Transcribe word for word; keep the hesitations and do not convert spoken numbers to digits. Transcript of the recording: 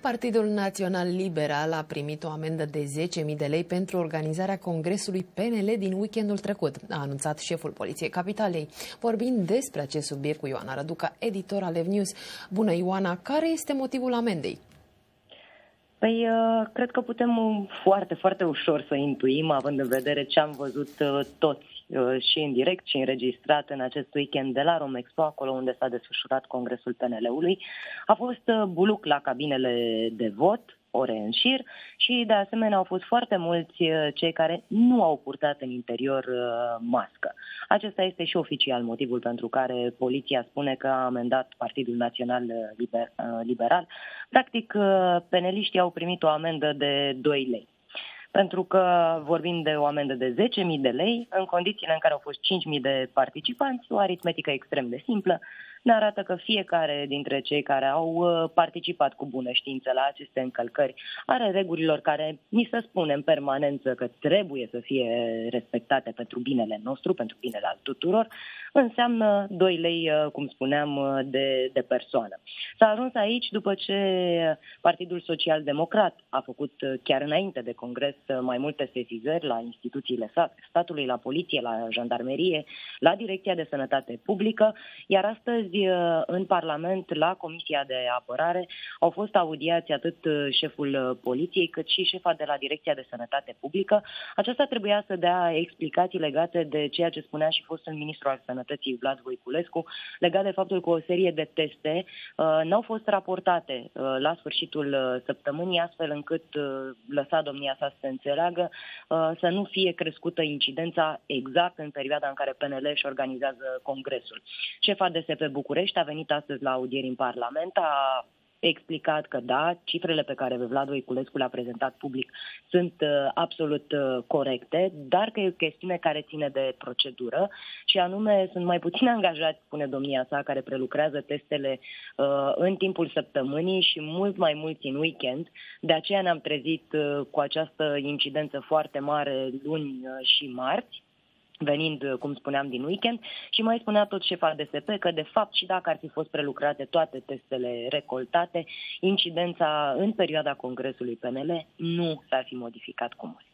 Partidul Național Liberal a primit o amendă de zece mii de lei pentru organizarea congresului P N L din weekendul trecut, a anunțat șeful Poliției Capitalei. Vorbind despre acest subiect cu Ioana Răduca, editor al Evnews. Bună, Ioana, care este motivul amendei? Păi, cred că putem foarte, foarte ușor să intuim, având în vedere ce am văzut toți și în direct și înregistrat în acest weekend de la Romexpo, acolo unde s-a desfășurat congresul P N L-ului. A fost buluc la cabinele de vot, ore în șir, și de asemenea au fost foarte mulți cei care nu au purtat în interior mască. Acesta este și oficial motivul pentru care poliția spune că a amendat Partidul Național Liber, Liberal. Practic, peneliștii au primit o amendă de doi lei. Pentru că vorbim de o amendă de zece mii de lei, în condițiile în care au fost cinci mii de participanți, o aritmetică extrem de simplă, ne arată că fiecare dintre cei care au participat cu bună știință la aceste încălcări are regulilor care ni se spune în permanență că trebuie să fie respectate pentru binele nostru, pentru binele al tuturor, înseamnă doi lei, cum spuneam, de, de persoană. S-a ajuns aici după ce Partidul Social Democrat a făcut chiar înainte de congres mai multe sesizări la instituțiile statului, la poliție, la jandarmerie, la Direcția de Sănătate Publică, iar astăzi în Parlament, la Comisia de Apărare, au fost audiați atât șeful poliției cât și șefa de la Direcția de Sănătate Publică. Aceasta trebuia să dea explicații legate de ceea ce spunea și fostul ministru al Sănătății, Vlad Voiculescu, legat de faptul că o serie de teste uh, n-au fost raportate uh, la sfârșitul săptămânii, astfel încât uh, lăsa domnia sa să se înțeleagă uh, să nu fie crescută incidența exact în perioada în care P N L își organizează congresul. Șefa D S P București a venit astăzi la audieri în Parlament, a explicat că da, cifrele pe care Vlad Voiculescu le-a prezentat public sunt uh, absolut uh, corecte, dar că e o chestiune care ține de procedură și anume sunt mai puțin angajați, spune domnia sa, care prelucrează testele uh, în timpul săptămânii și mult mai mulți în weekend. De aceea ne-am trezit uh, cu această incidență foarte mare luni uh, și marți, venind, cum spuneam, din weekend, și mai spunea tot șefa D S P că, de fapt, și dacă ar fi fost prelucrate toate testele recoltate, incidența în perioada congresului P N L nu s-ar fi modificat cu mult.